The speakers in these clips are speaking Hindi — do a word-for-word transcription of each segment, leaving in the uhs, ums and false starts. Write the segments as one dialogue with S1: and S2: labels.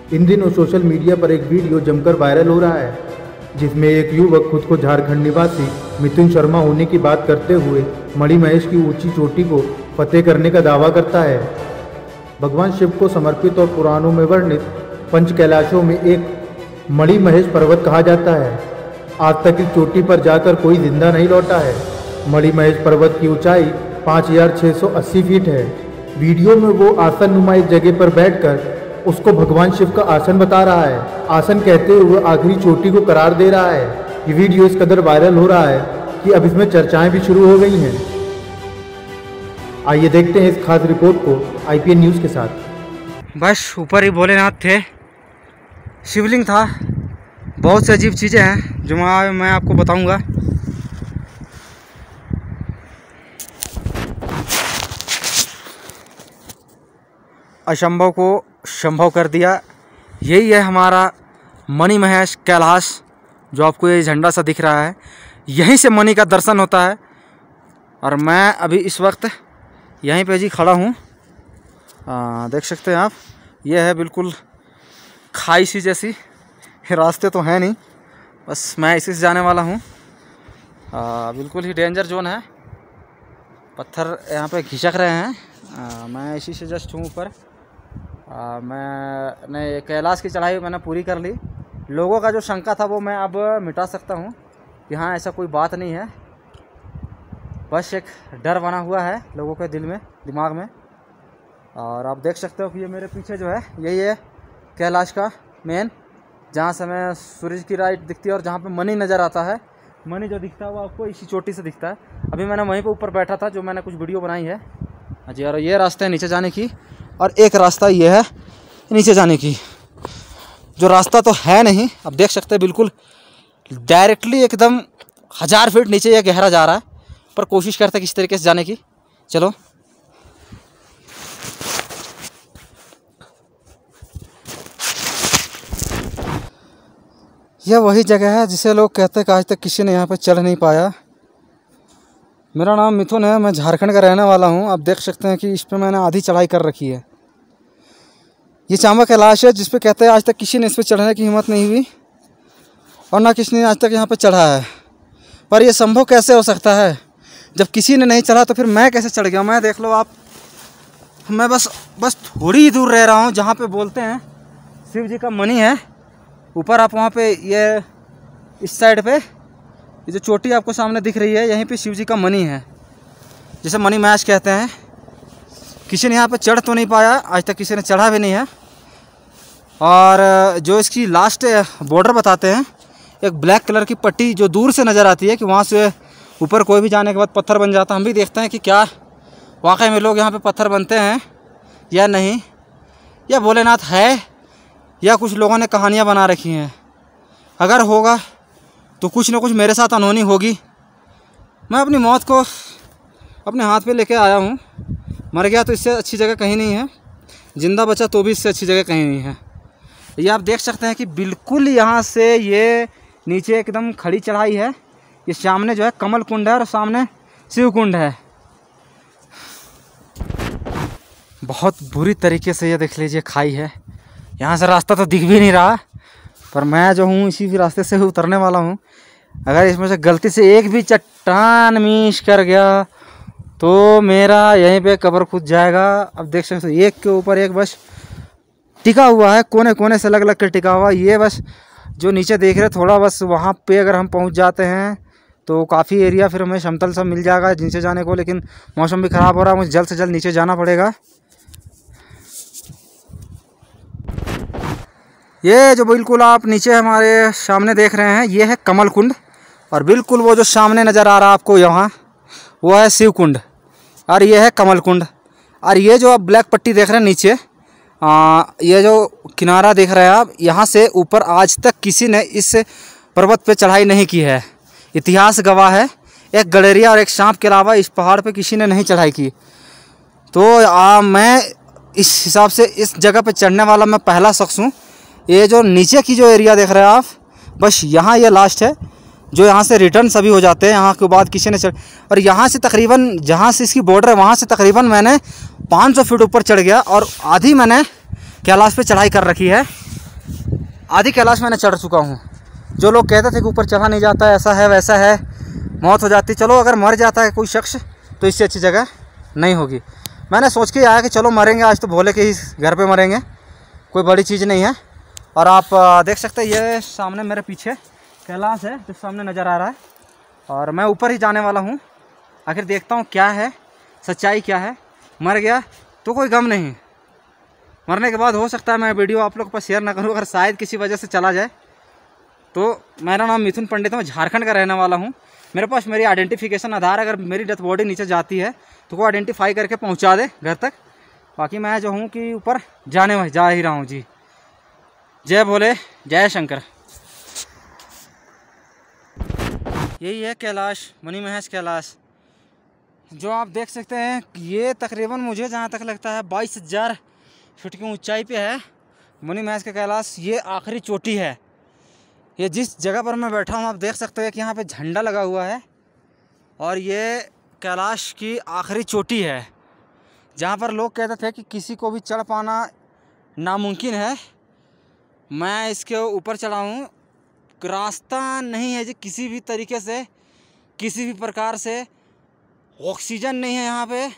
S1: इन दिनों सोशल मीडिया पर एक वीडियो जमकर वायरल हो रहा है, जिसमें एक युवक खुद को झारखंड निवासी मिथुन शर्मा होने की बात करते हुए मणिमहेश की ऊंची चोटी को फतेह करने का दावा करता है। भगवान शिव को समर्पित और पुराणों में वर्णित पंच कैलाशों में एक मणिमहेश पर्वत कहा जाता है। आज तक इस चोटी पर जाकर कोई जिंदा नहीं लौटा है। मणिमहेश पर्वत की ऊंचाई पाँच हजार छः सौ अस्सी फीट है। वीडियो में वो आसन नुमा एक जगह पर बैठकर उसको भगवान शिव का आसन बता रहा है। आसन कहते हुए आखिरी चोटी को करार दे रहा है। ये वीडियो इस कदर वायरल हो रहा है कि अब इसमें चर्चाएं भी शुरू हो गई हैं। आइए देखते हैं इस खास रिपोर्ट को आईपीएन न्यूज़ के साथ।
S2: बस ऊपर ही भोलेनाथ थे, शिवलिंग था, बहुत सी अजीब चीज़ें हैं जो मैं मैं आपको बताऊंगा। असंभव को संभव कर दिया। यही है हमारा मणिमहेश कैलाश, जो आपको ये झंडा सा दिख रहा है। यहीं से मणि का दर्शन होता है और मैं अभी इस वक्त यहीं पे जी खड़ा हूँ। देख सकते हैं आप, ये है बिल्कुल खाई सी जैसी, रास्ते तो हैं नहीं, बस मैं इसी से जाने वाला हूँ। बिल्कुल ही डेंजर जोन है, पत्थर यहाँ पे खिसक रहे हैं। आ, मैं इसी से जस्ट हूँ ऊपर। आ, मैंने कैलाश की चढ़ाई मैंने पूरी कर ली। लोगों का जो शंका था वो मैं अब मिटा सकता हूँ कि हाँ ऐसा कोई बात नहीं है, बस एक डर बना हुआ है लोगों के दिल में, दिमाग में। और आप देख सकते हो कि ये मेरे पीछे जो है यही है कैलाश का मेन, जहाँ से हमें सूरज की लाइट दिखती है और जहाँ पे मणि नज़र आता है। मणि जो दिखता है वो आपको इसी चोटी से दिखता है। अभी मैंने वहीं पे ऊपर बैठा था, जो मैंने कुछ वीडियो बनाई है जी। और ये रास्ता है नीचे जाने की, और एक रास्ता ये है नीचे जाने की, जो रास्ता तो है नहीं। अब देख सकते हैं बिल्कुल डायरेक्टली एकदम हज़ार फीट नीचे ये गहरा जा रहा है, पर कोशिश करते हैं किस तरीके से जाने की। चलो यह वही जगह है जिसे लोग कहते हैं कि आज तक किसी ने यहाँ पे चढ़ नहीं पाया। मेरा नाम मिथुन है, मैं झारखंड का रहने वाला हूँ। आप देख सकते हैं कि इस पर मैंने आधी चढ़ाई कर रखी है। ये चांबा कैलाश है जिस पे कहते हैं आज तक किसी ने इस पर चढ़ने की हिम्मत नहीं हुई और ना किसी ने आज तक यहाँ पे चढ़ा है। पर यह संभव कैसे हो सकता है? जब किसी ने नहीं चढ़ा तो फिर मैं कैसे चढ़ गया? मैं देख लो आप, मैं बस बस थोड़ी ही दूर रह रहा हूँ जहाँ पे बोलते हैं शिव जी का मणि है। ऊपर आप वहाँ पे ये इस साइड पे ये जो चोटी आपको सामने दिख रही है, यहीं पे शिव जी का मणि है, जिसे मणिमहेश कहते हैं। किसी ने यहाँ पे चढ़ तो नहीं पाया, आज तक किसी ने चढ़ा भी नहीं है। और जो इसकी लास्ट बॉर्डर बताते हैं, एक ब्लैक कलर की पट्टी जो दूर से नज़र आती है कि वहाँ से ऊपर कोई भी जाने के बाद पत्थर बन जाता है। हम भी देखते हैं कि क्या वाकई में लोग यहाँ पे पत्थर बनते हैं या नहीं, या भोलेनाथ है या कुछ लोगों ने कहानियाँ बना रखी हैं। अगर होगा तो कुछ ना कुछ मेरे साथ अनहोनी होगी। मैं अपनी मौत को अपने हाथ पे लेके आया हूँ। मर गया तो इससे अच्छी जगह कहीं नहीं है, ज़िंदा बचा तो भी इससे अच्छी जगह कहीं नहीं है। ये आप देख सकते हैं कि बिल्कुल यहाँ से ये नीचे एकदम खड़ी चढ़ाई है। ये सामने जो है कमल कुंड है और सामने शिव कुंड है। बहुत बुरी तरीके से ये देख लीजिए खाई है। यहाँ से रास्ता तो दिख भी नहीं रहा, पर मैं जो हूँ इसी भी रास्ते से उतरने वाला हूँ। अगर इसमें से गलती से एक भी चट्टान मिस कर गया तो मेरा यहीं पे कब्र खुद जाएगा। अब देख सकते हो एक के ऊपर एक बस टिका हुआ है, कोने कोने से अलग अलग के टिका हुआ। ये बस जो नीचे देख रहे थोड़ा, बस वहाँ पे अगर हम पहुँच जाते हैं तो काफ़ी एरिया फिर हमें समतल सब मिल जाएगा नीचे जाने को। लेकिन मौसम भी ख़राब हो रहा है, मुझे जल्द से जल्द नीचे जाना पड़ेगा। ये जो बिल्कुल आप नीचे हमारे सामने देख रहे हैं, ये है कमल कुंड, और बिल्कुल वो जो सामने नज़र आ रहा है आपको यहाँ, वो है शिव कुंड, और ये है कमल कुंड। और ये जो आप ब्लैक पट्टी देख रहे हैं नीचे, आ, ये जो किनारा देख रहे हैं आप, यहाँ से ऊपर आज तक किसी ने इस पर्वत पे चढ़ाई नहीं की है। इतिहास गवाह है, एक गडेरिया और एक सांप के अलावा इस पहाड़ पे किसी ने नहीं चढ़ाई की। तो आ, मैं इस हिसाब से इस जगह पे चढ़ने वाला मैं पहला शख्स हूँ। ये जो नीचे की जो एरिया देख रहे हैं आप, बस यहाँ ये लास्ट है, जो यहाँ से रिटर्न सभी हो जाते हैं। यहाँ के बाद किसी ने चढ़, और यहाँ से तकरीबन जहाँ से इसकी बॉर्डर है वहाँ से तकरीबन मैंने पाँच सौ फीट ऊपर चढ़ गया, और आधी मैंने कैलाश पे चढ़ाई कर रखी है। आधी कैलाश मैंने चढ़ चुका हूँ। जो लोग कहते थे कि ऊपर चढ़ा नहीं जाता, ऐसा है वैसा है, मौत हो जाती, चलो अगर मर जाता है कोई शख्स तो इससे अच्छी जगह नहीं होगी। मैंने सोच के आया कि चलो मरेंगे आज तो भोले के ही घर पे मरेंगे, कोई बड़ी चीज़ नहीं है। और आप देख सकते हैं ये सामने मेरे पीछे कैलाश है जो सामने नज़र आ रहा है, और मैं ऊपर ही जाने वाला हूँ। आखिर देखता हूँ क्या है, सच्चाई क्या है। मर गया तो कोई गम नहीं, मरने के बाद हो सकता है मैं वीडियो आप लोग के पास शेयर ना करूँ, अगर शायद किसी वजह से चला जाए तो। मेरा नाम मिथुन पंडित है, मैं झारखंड का रहने वाला हूँ। मेरे पास मेरी आइडेंटिफिकेशन आधार, अगर मेरी डेथ बॉडी नीचे जाती है तो वो आइडेंटिफाई करके पहुँचा दे घर तक। बाकी मैं जो हूँ कि ऊपर जाने में जा ही रहा हूँ जी। जय भोले, जय शंकर। यही है कैलाश, मणि महेश कैलाश, जो आप देख सकते हैं। ये तकरीबन मुझे जहाँ तक लगता है बाईस हज़ार फीट की ऊंचाई पे है मणि महेश का कैलाश। ये आखिरी चोटी है। ये जिस जगह पर मैं बैठा हूँ आप देख सकते हैं कि यहाँ पे झंडा लगा हुआ है, और ये कैलाश की आखिरी चोटी है जहाँ पर लोग कहते थे कि किसी को भी चढ़ पाना नामुमकिन है। मैं इसके ऊपर चढ़ा हूँ, रास्ता नहीं है जी किसी भी तरीके से, किसी भी प्रकार से। ऑक्सीजन नहीं है यहाँ पे,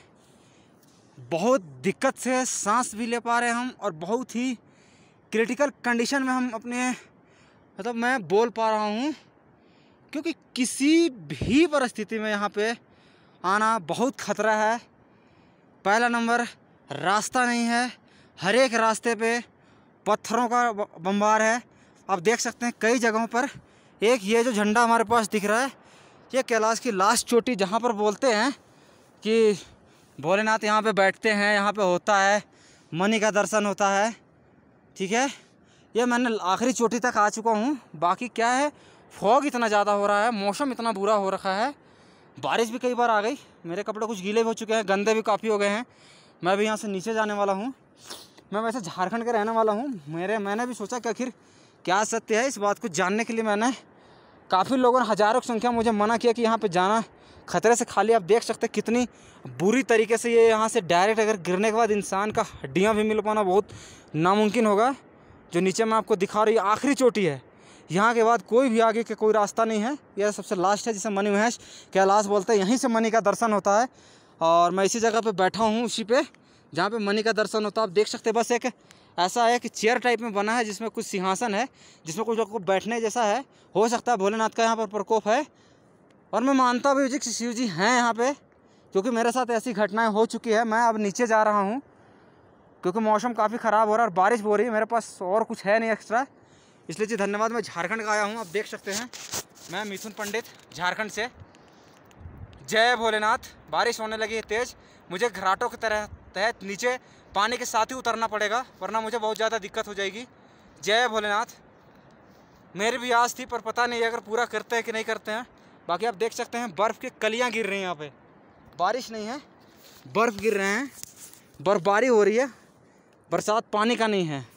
S2: बहुत दिक्कत से सांस भी ले पा रहे हैं हम, और बहुत ही क्रिटिकल कंडीशन में हम अपने मतलब मैं बोल पा रहा हूँ, क्योंकि किसी भी परिस्थिति में यहाँ पे आना बहुत ख़तरा है। पहला नंबर रास्ता नहीं है, हर एक रास्ते पे पत्थरों का बम्बार है। आप देख सकते हैं कई जगहों पर। एक ये जो झंडा हमारे पास दिख रहा है, ये कैलाश की लास्ट चोटी, जहाँ पर बोलते हैं कि भोलेनाथ यहाँ पे बैठते हैं, यहाँ पे होता है, मणि का दर्शन होता है। ठीक है, ये मैंने आखिरी चोटी तक आ चुका हूँ। बाकी क्या है, फॉग इतना ज़्यादा हो रहा है, मौसम इतना बुरा हो रखा है, बारिश भी कई बार आ गई, मेरे कपड़े कुछ गीले भी हो चुके हैं, गंदे भी काफ़ी हो गए हैं। मैं भी यहाँ से नीचे जाने वाला हूँ। मैं वैसे झारखंड का रहने वाला हूँ। मेरे मैंने भी सोचा कि आखिर क्या सत्य है, इस बात को जानने के लिए मैंने काफ़ी लोगों ने, हज़ारों की संख्या मुझे मना किया कि यहाँ पे जाना खतरे से खाली। आप देख सकते हैं कितनी बुरी तरीके से ये यहाँ से डायरेक्ट अगर गिरने के बाद इंसान का हड्डियाँ भी मिल पाना बहुत नामुमकिन होगा। जो नीचे मैं आपको दिखा रही आखिरी चोटी है, यहाँ के बाद कोई भी आगे के कोई रास्ता नहीं है। यह सबसे लास्ट है जिसे मणि महेश कैलाश बोलते हैं। यहीं से मणि का दर्शन होता है, और मैं इसी जगह पर बैठा हूँ, उसी पे जहाँ पे मणि का दर्शन होता है। आप देख सकते हैं बस एक ऐसा है कि चेयर टाइप में बना है जिसमें कुछ सिंहासन है, जिसमें कुछ लोग को बैठने जैसा है। हो सकता है भोलेनाथ का यहाँ पर प्रकोप है, और मैं मानता भी कि शिव जी हैं यहाँ पे, क्योंकि मेरे साथ ऐसी घटनाएं हो चुकी है। मैं अब नीचे जा रहा हूँ क्योंकि मौसम काफ़ी ख़राब हो रहा है और बारिश हो रही है। मेरे पास और कुछ है नहीं एक्स्ट्रा, इसलिए जी धन्यवाद। मैं झारखंड का आया हूँ, आप देख सकते हैं। मैं मिथुन पंडित झारखंड से। जय भोलेनाथ। बारिश होने लगी है तेज़, मुझे घराटों की तरह तहत नीचे पानी के साथ ही उतरना पड़ेगा, वरना मुझे बहुत ज़्यादा दिक्कत हो जाएगी। जय भोलेनाथ। मेरी भी आस थी, पर पता नहीं अगर पूरा करते हैं कि नहीं करते हैं। बाकी आप देख सकते हैं बर्फ़ की कलियां गिर रही हैं यहाँ पे, बारिश नहीं है, बर्फ़ गिर रहे हैं, बर्फबारी हो रही है, बरसात पानी का नहीं है।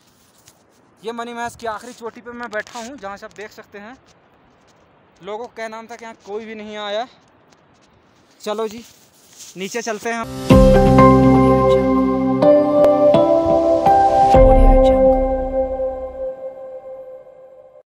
S2: ये मणि महेश की आखिरी चोटी पे मैं बैठा हूँ, जहाँ से आप देख सकते हैं। लोगों का नाम था कि यहाँ कोई भी नहीं आया। चलो जी नीचे चलते हैं।